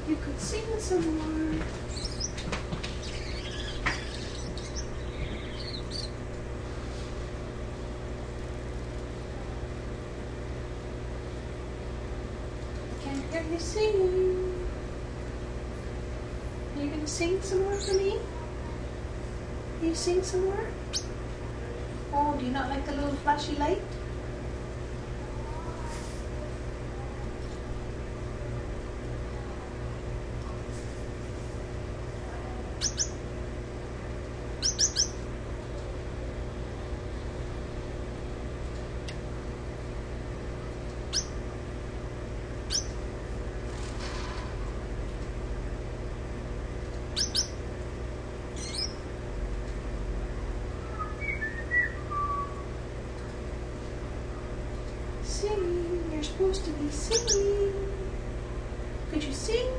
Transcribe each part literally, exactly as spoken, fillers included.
You could sing some more. Can't hear you singing. Are you gonna sing some more for me? Can you sing some more? Oh, do you not like the little flashy light? Singing, you're supposed to be singing. Could you sing?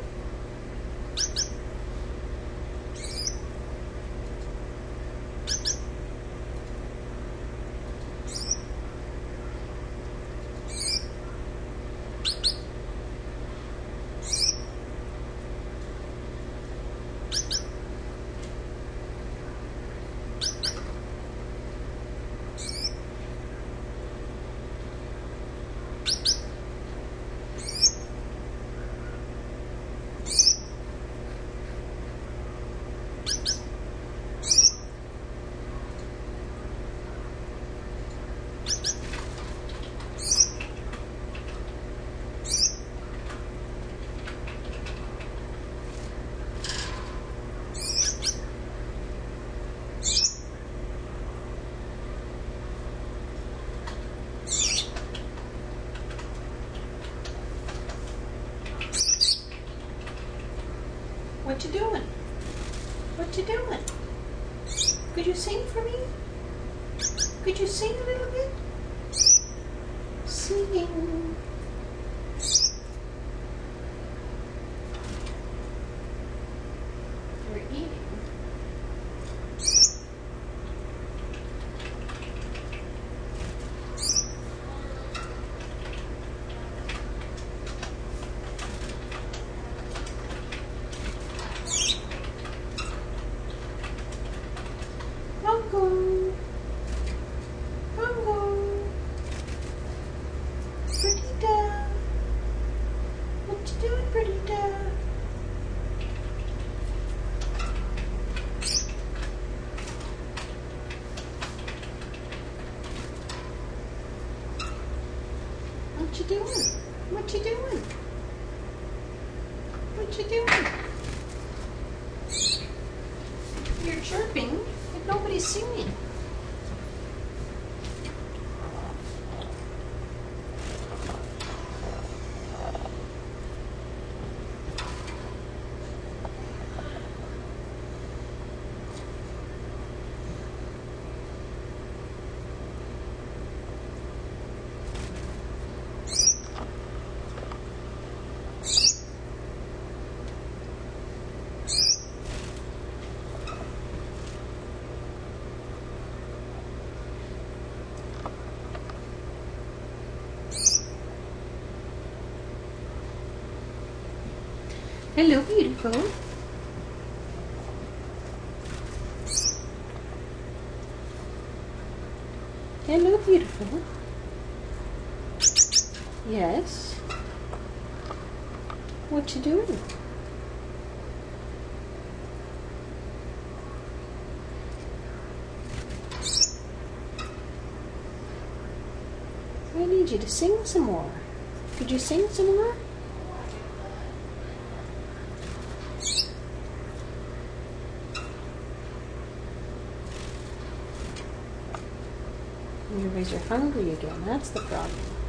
What you doing? What you doing? Could you sing for me? Could you sing a little bit? Singing. We're eating. Bongo, bongo, Perdita, what you doing, Perdita? What you doing? What you doing? What you doing? You're chirping. Nobody's singing. Hello, beautiful. Hello, beautiful. Yes. What you doing? I need you to sing some more. Could you sing some more? You guys are hungry again. That's the problem.